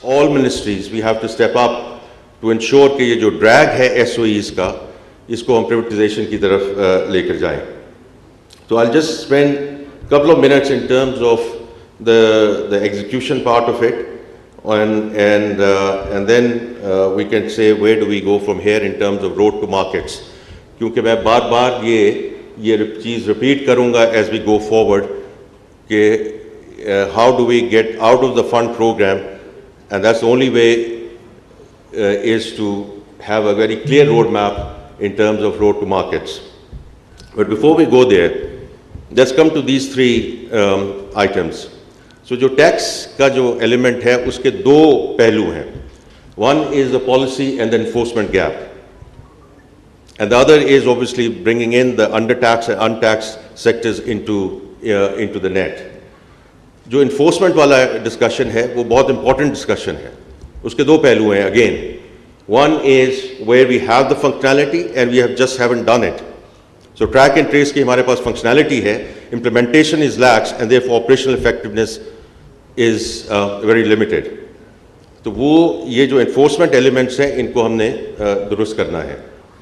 all ministries, we have to step up to ensure कि ये जो drag है SOEs का, इसको हम privatization की तरफ लेकर जाएं. So I'll just spend a couple of minutes in terms of the execution part of it, and then we can say where do we go from here in terms of road to markets. क्योंकि मैं बार-बार ये चीज़ repeat करूँगा as we go forward कि how do we get out of the fund program, and that's the only way is to have a very clear roadmap in terms of road to markets. But before we go there, let's come to these three items. So जो tax का जो element है उसके दो पहलू हैं. One is the policy and the enforcement gap, and the other is obviously bringing in the undertaxed and untaxed sectors into the net. जो enforcement वाला discussion है वो बहुत important discussion है. उसके दो पहलू हैं again. One is where we have the functionality and we haven't done it. So track and trace की हमारे पास functionality है, implementation is lax and therefore operational effectiveness is very limited. तो वो ये जो enforcement elements हैं इनको हमने दुरुस्त करना है.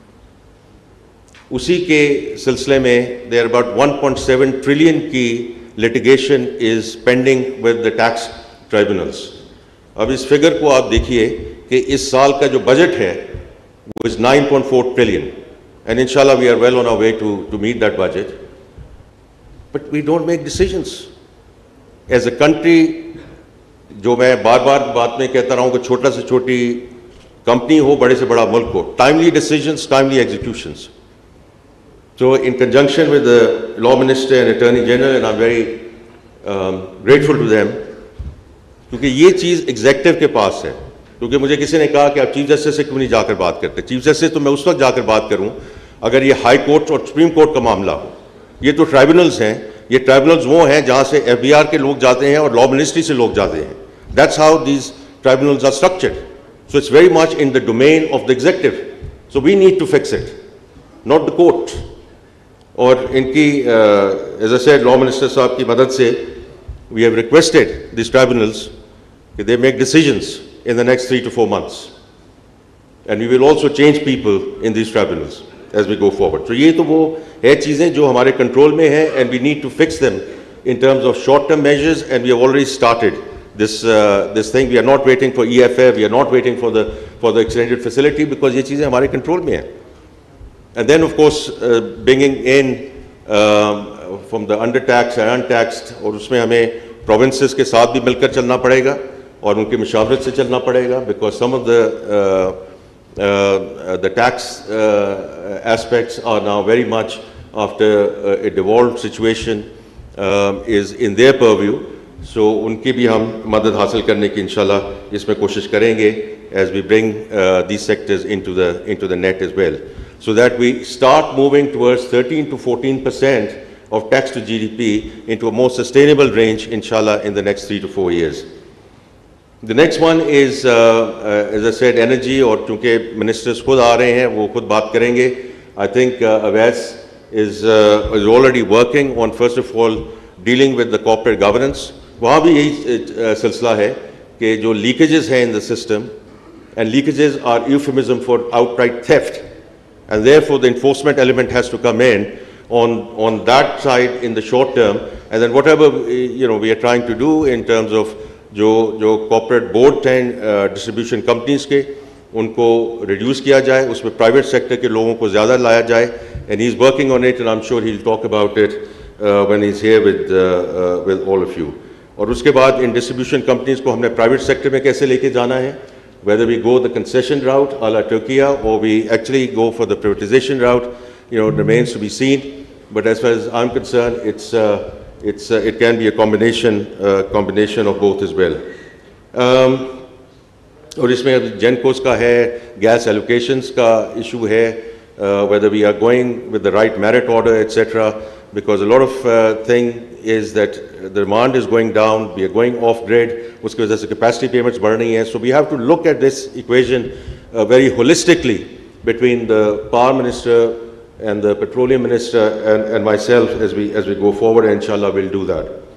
उसी के सिलसिले में there are about 1.7 trillion की litigation is pending with the tax tribunals. अब इस फिगर को आप देखिए कि इस साल का जो बजट है वो is 9.4 trillion, and inshallah we are well on our way to meet that budget. But we don't make decisions as a country. जो मैं बार-बार बात में कहता रहा हूँ कि छोटा से छोटी कंपनी हो, बड़े से बड़ा मुल्क हो, timely decisions, timely executions. So in conjunction with the Law Minister and Attorney General, and I'm very grateful to them, क्योंकि ये चीज़ एग्जेक्टिव के पास है. क्योंकि मुझे किसी ने कहा कि आप चीफ जस्टिस से क्यों नहीं जाकर बात करते. चीफ जस्टिस तो मैं उस वक्त जाकर बात करूं अगर ये हाई कोर्ट और सुप्रीम कोर्ट का मामला हो. ये तो ट्राइब्यूनल्स हैं. ये ट्राइब्यूनल्स वो हैं जहां से FBI के लोग जाते हैं और लॉ मिनिस्ट्री से लोग जाते हैं. That's how these tribunals are structured. So it's very much in the domain of the executive. So we need to fix it, not the court. और इनकी as I said law minister साहब की मदद से we have requested these tribunals that they make decisions in the next 3 to 4 months, and we will also change people in these tribunals as we go forward. So ये तो वो है चीज़ें जो हमारे कंट्रोल में हैं, and we need to fix them in terms of short-term measures, and we have already started this thing. We are not waiting for EFF, we are not waiting for the extended facility, because ये चीज़ें हमारे control में हैं. And then of course bringing in from the undertaxed and untaxed, और उसमें हमें provinces के साथ भी मिलकर चलना पड़ेगा और उनकी मशावरत से चलना पड़ेगा, because some of the tax aspects are now very much after a devolved situation is in their purview. So उनकी भी हम मदद हासिल करने की इंशाल्लाह इसमें कोशिश करेंगे as we bring these sectors into the net as well, so that we start moving towards 13 to 14% of tax to GDP into a more sustainable range, inshallah, in the next 3 to 4 years. The next one is, as I said, energy, और चूँकि ministers खुद आ रहे हैं, वो खुद बात करेंगे. I think Awais is already working on, first of all, dealing with the corporate governance. वहाँ भी यही सिलसिला है कि जो leakages हैं in the system, and leakages are euphemism for outright theft, and therefore the enforcement element has to come in on that side in the short term, and then whatever we are trying to do in terms of जो corporate board हैं distribution companies के, उनको reduce किया जाए, उसमें private sector के लोगों को ज़्यादा लाया जाए, and he's working on it, and I'm sure he'll talk about it when he's here with all of you. और उसके बाद in distribution companies को हमने private sector में कैसे लेके जाना है, whether we go the concession route a la Turkey or we actually go for the privatization route, remains to be seen. But as far as I'm concerned, it can be a combination of both as well. और इसमें GenCos का है, gas allocations का issue है, whether we are going with the right merit order, etc. Because a lot of thing is that the demand is going down, we are going off grid, उसकी वजह से capacity payments बढ़ रही हैं. So we have to look at this equation very holistically between the power minister and the petroleum minister and myself as we go forward, and inshallah we'll do that.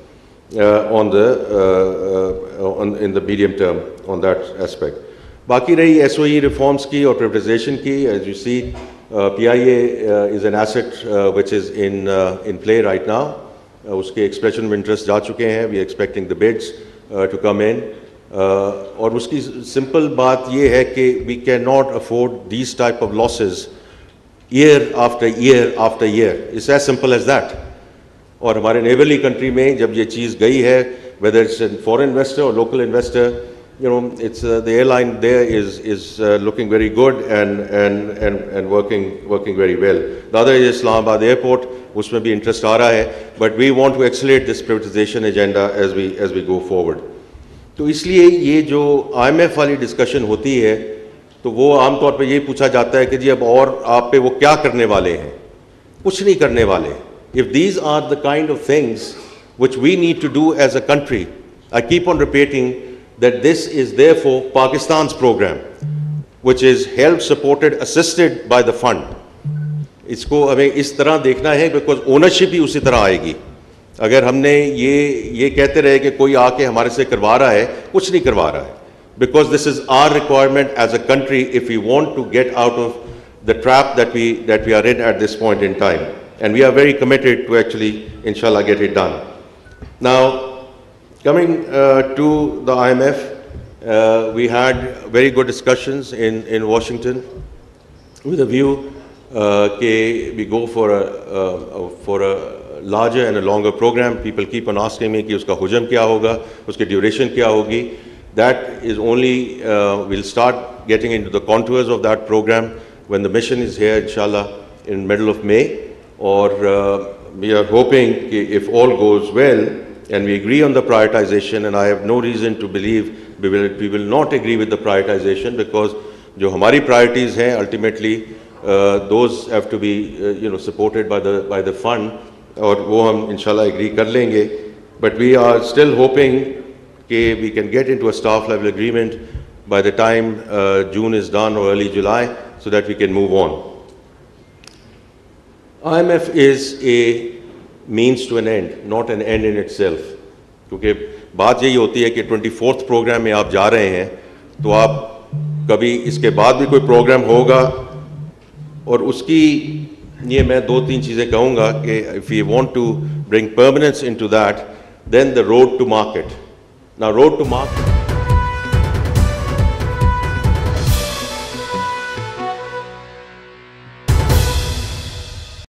in the medium term on that aspect. बाकी रही SOE reforms की और preparation की, as you see, PIA is an asset which is in play right now. उसके expression of interest जा चुके हैं. We are expecting the bids to come in. और उसकी simple बात ये है कि we cannot afford these type of losses year after year after year. It's as simple as that. और हमारे neighborly country में जब ये चीज़ गई है, whether it's a foreign investor or local investor, you know, it's the airline there is looking very good and working very well. The other is Islamabad Airport, उसमें भी interest आ रहा है, but we want to accelerate this privatization agenda as we go forward. तो इसलिए ये जो IMF वाली discussion होती है, तो वो आमतौर पे ये पूछा जाता है कि जी अब और आप पे वो क्या करने वाले हैं? कुछ नहीं करने वाले. If these are the kind of things which we need to do as a country, I keep on repeating that this is therefore Pakistan's program, which is help supported, assisted by the fund. इसको हमें इस तरह देखना है because ownership ही उसी तरह आएगी. अगर हमने ये कहते रहे कि कोई आके हमारे से करवा रहा है, कुछ नहीं करवा रहा है. Because this is our requirement as a country if we want to get out of the trap that we are in at this point in time. And we are very committed to actually, inshallah, get it done. Now, coming to the IMF, we had very good discussions in Washington with a view that we go for a larger and a longer program. People keep on asking me कि उसका हुजम क्या होगा, उसकी duration क्या होगी. That is only, we'll start getting into the contours of that program when the mission is here, inshallah, in middle of May. Or we are hoping if all goes well and we agree on the prioritization, and I have no reason to believe we will not agree with the prioritization because जो हमारी priorities हैं ultimately those have to be supported by the fund और वो हम inshallah agree कर लेंगे. But we are still hoping that we can get into a staff level agreement by the time June is done or early July so that we can move on. IMF is a means to an end, not an end in itself. क्योंकि बात यही होती है कि 24th programme में आप जा रहे हैं तो आप कभी इसके बाद भी कोई प्रोग्राम होगा और उसकी ये मैं 2-3 चीज़ें कहूँगा कि if we want to bring permanence into that, then the road to market. Now road to market